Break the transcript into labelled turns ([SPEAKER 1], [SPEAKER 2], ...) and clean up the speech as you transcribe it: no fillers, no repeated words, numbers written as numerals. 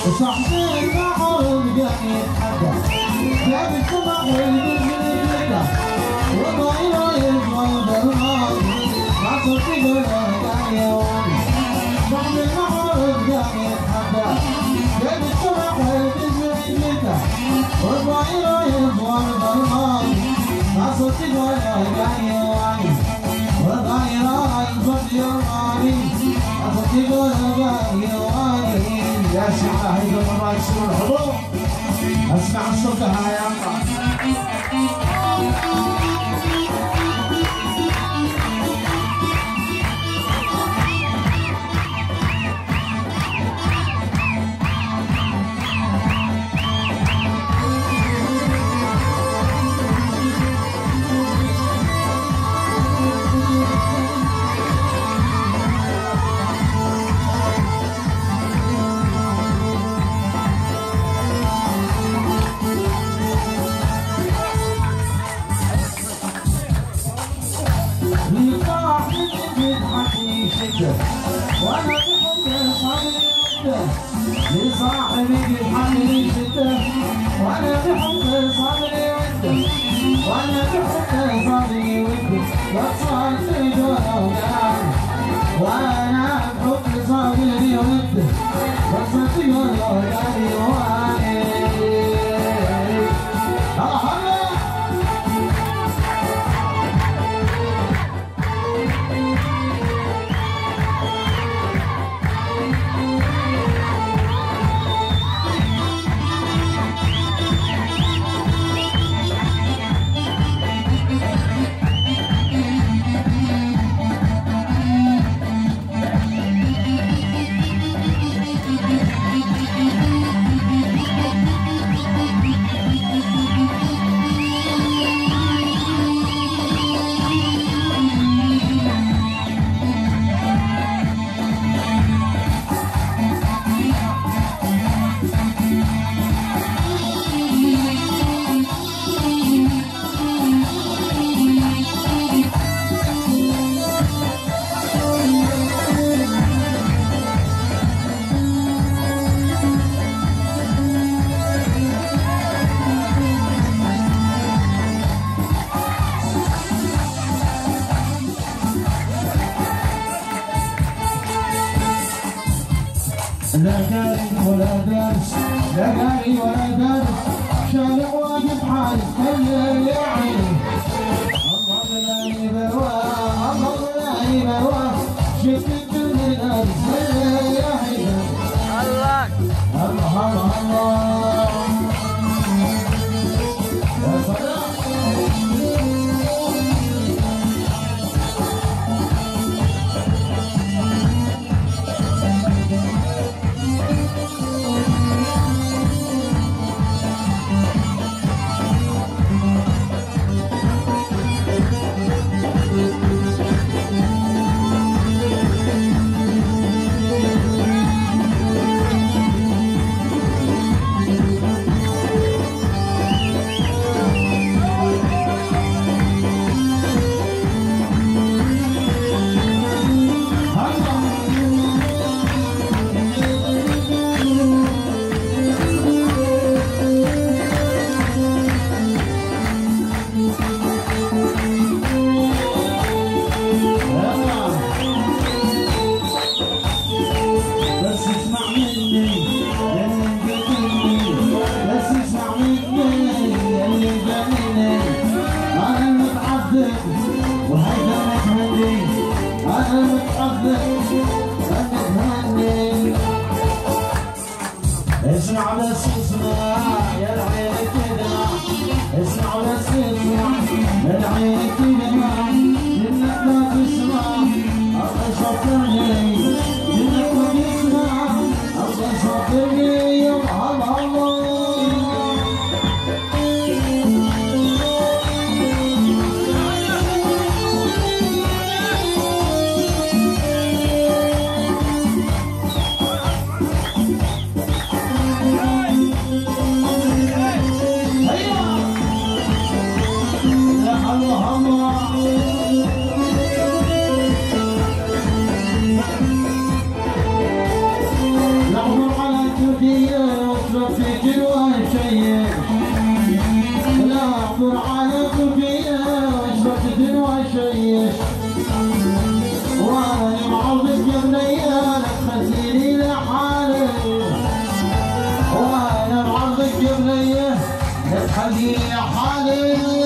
[SPEAKER 1] صاحبي المعروف قام يتحدى جاب السمع والبزر يتلقى وضايله يبغى البرهان ما صدق ولا قام يواني صاحبي المعروف قام يتحدى جاب السمع والبزر يتلقى وضايله يبغى البرهان ما صدق ولا قام يواني وضايله الفضل يواني ما صدق ولا قام يواني يا شعراء هيدا مرة يصير الحضور اسمع الصوت هاي وانا بحب صبري وده لصاحبي يضحكني شده وانا بحب صبري وده وانا بحب صبري وده وصلت جوه وانا بحب صبري وده وصلت جوه لا قاري ولا دارس لا قاري ولا دارس شارع واقف حارس كل يا عيني الله بلاي برواه الله بلاي برواه شفت الدنيا دارس يا عيني الله الله الله الله يا صلاح اسمع بس اسمع يا العين كده اسمع بس اسمع يا العين كده انك ما تسمع الله يشكرني انك ما تسمع الله يشكرني يا الله حاضر يا حاضر